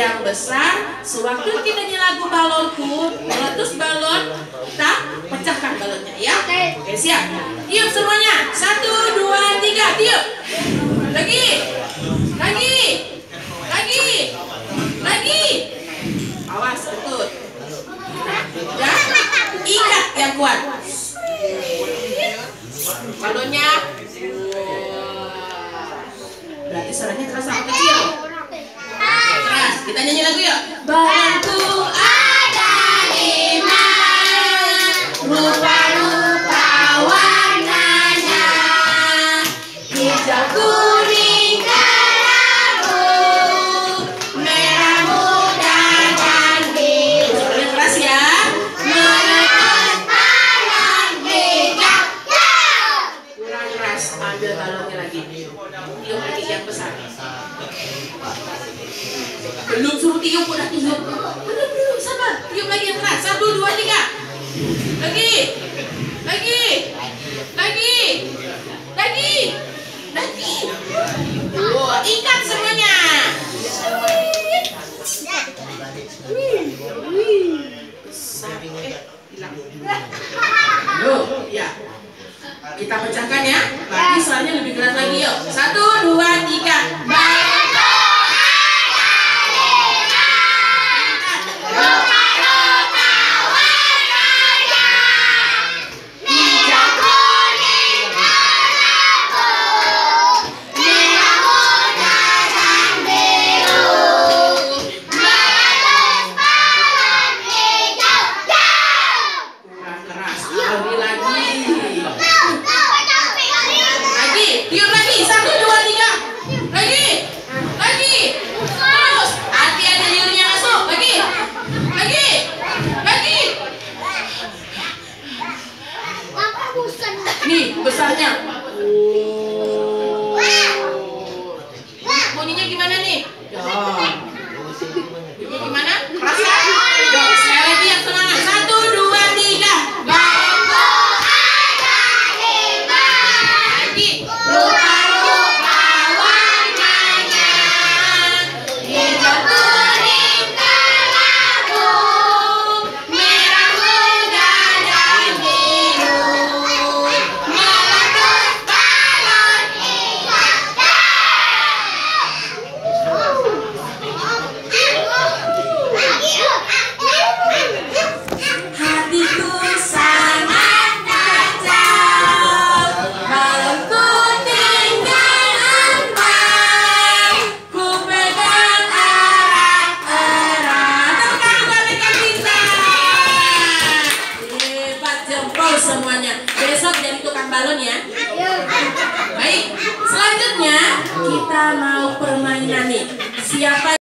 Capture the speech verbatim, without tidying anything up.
yang besar. Sewaktu kita nyanyi lagu balonku, meletus balon, kita pecahkan balonnya ya. Oke, siap. Tiup semuanya. Satu, dua, tiga. Tiup. Lagi. Lagi. Lagi. Lagi. Awas, betul. Ya. Ikat yang kuat. Balonnya. Berarti suaranya keras atau kecil? Keras. Kita nyanyi lagu yuk. Balonku ada lima, rupa-rupa warnanya, hijau, kuning, kelabu, merah muda dan biru. Suaranya keras ya. Meletus balon hijau. Kurang keras. Ambil balonnya lagi. Tiup lagi yang besar. Belum suruh tiup udah tiup. Belum belum sabar. Tiup lagi yang keras. Satu dua tiga. Lagi. Lagi. Lagi. Lagi. Lagi. Oh, ikat semuanya. Besar. Eh, hilang. Loh, ya. Kita pecahkan ya. Lagi soalnya lebih keras lagi yuk. Satu dua tiga. Tiup lagi, satu, dua, tiga. Lagi, lagi. Terus, hati ada liurnya masuk. Lagi, lagi, lagi. Nih, besarnya. Oh. Bunyinya gimana nih? Ya. Bunyinya gimana? Keras kan? Yuk, sekali lagi yang semangat. Satu, dua, tiga. Rupa-rupa warnanya, hijau, kuning, kelabu, merah muda dan biru, meletus balon hijau. Hatiku sangat kacau, balonku semuanya. Besok jadi tukang balon ya. Baik, selanjutnya kita mau permainan nih. Siapa